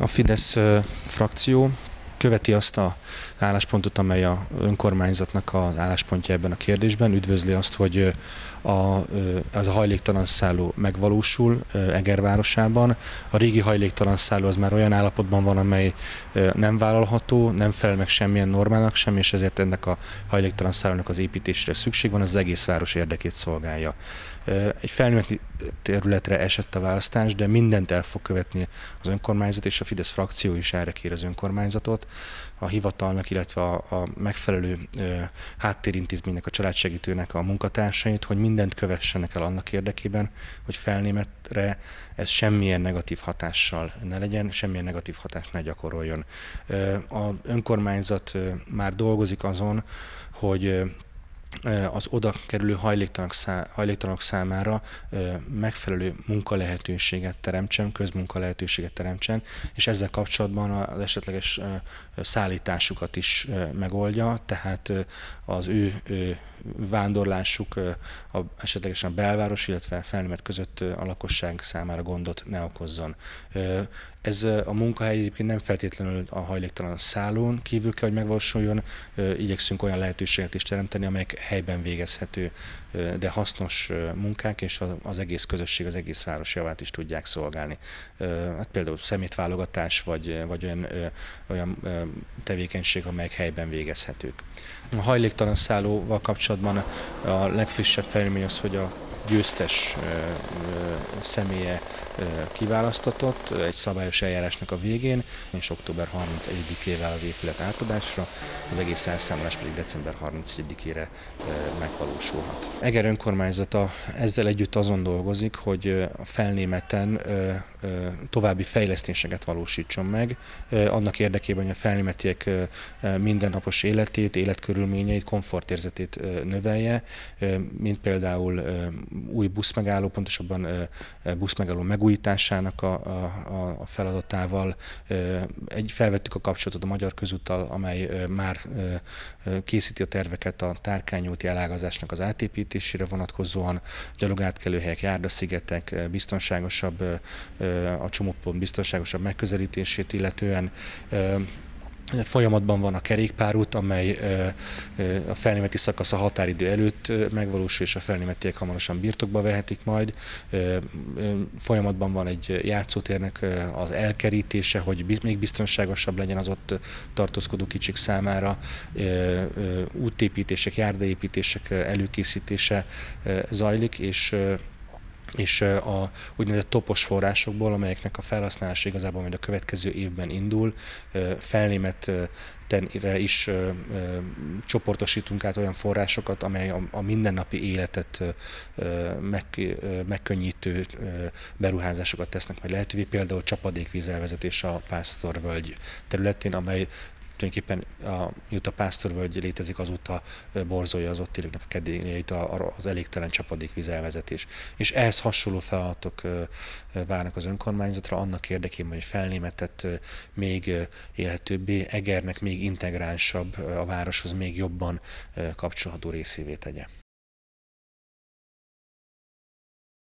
A Fidesz frakció követi azt az álláspontot, amely az önkormányzatnak az álláspontja ebben a kérdésben. Üdvözli azt, hogy az a hajléktalan szálló megvalósul Eger városában. A régi hajléktalan szálló az már olyan állapotban van, amely nem vállalható, nem felel meg semmilyen normának sem, és ezért ennek a hajléktalan szállónak az építésére szükség van, az egész város érdekét szolgálja. Egy felnőtt területre esett a választás, de mindent el fog követni az önkormányzat, és a Fidesz frakció is erre kér az önkormányzatot, a hivatalnak, illetve a megfelelő háttérintézménynek, a családsegítőnek a munkatársait, hogy mindent kövessenek el annak érdekében, hogy Felnémetre ez semmilyen negatív hatással ne legyen, semmilyen negatív hatást ne gyakoroljon. Az önkormányzat már dolgozik azon, hogy az oda kerülő hajléktalanok számára megfelelő munkalehetőséget teremtsen, közmunkalehetőséget teremtsen, és ezzel kapcsolatban az esetleges szállításukat is megoldja, tehát az ő vándorlásuk esetlegesen a belváros, illetve Felnémet között a lakosság számára gondot ne okozzon. Ez a munkahely egyébként nem feltétlenül a hajléktalan szállón kívül kell, hogy megvalósuljon, igyekszünk olyan lehetőséget is teremteni, amelyek helyben végezhető, de hasznos munkák, és az egész közösség, az egész város javát is tudják szolgálni. Hát például szemétválogatás, vagy olyan tevékenység, amelyek helyben végezhetők. A hajléktalan szállóval kapcsolatban a legfrissebb fejlemény az, hogy a győztes személye kiválasztatott egy szabályos eljárásnak a végén, és október 31-ével az épület átadásra, az egész elszámolás pedig december 31-ére megvalósulhat. Eger önkormányzata ezzel együtt azon dolgozik, hogy a Felnémeten további fejlesztéseket valósítson meg, annak érdekében, hogy a felnémetiek mindennapos életét, életkörülményeit, komfortérzetét növelje, mint például új buszmegálló, pontosabban buszmegálló megújításának a feladatával. Felvettük a kapcsolatot a Magyar Közúttal, amely már készíti a terveket a Tárkány úti elágazásnak az átépítésére vonatkozóan, gyalogátkelőhelyek, járdaszigetek, biztonságosabb, a csomópont biztonságosabb megközelítését illetően. Folyamatban van a kerékpárút, amely a felnémeti szakasz a határidő előtt megvalósul, és a felnémetiek hamarosan birtokba vehetik majd. Folyamatban van egy játszótérnek az elkerítése, hogy még biztonságosabb legyen az ott tartózkodó kicsik számára. Útépítések, járdaépítések előkészítése zajlik, és a úgynevezett topos forrásokból, amelyeknek a felhasználása igazából majd a következő évben indul, Felnémetre is csoportosítunk át olyan forrásokat, amely a mindennapi életet megkönnyítő beruházásokat tesznek majd lehetővé, például csapadékvízelvezetés a Pásztorvölgy területén, amely tulajdonképpen mióta Pásztorvölgy létezik, azóta borzolja az ott élőknek a kedélyeit az elégtelen csapadékvízelvezetés. És ehhez hasonló feladatok várnak az önkormányzatra, annak érdekében, hogy Felnémetet még élhetőbbé, Egernek még integránsabb, a városhoz még jobban kapcsolható részévé tegye.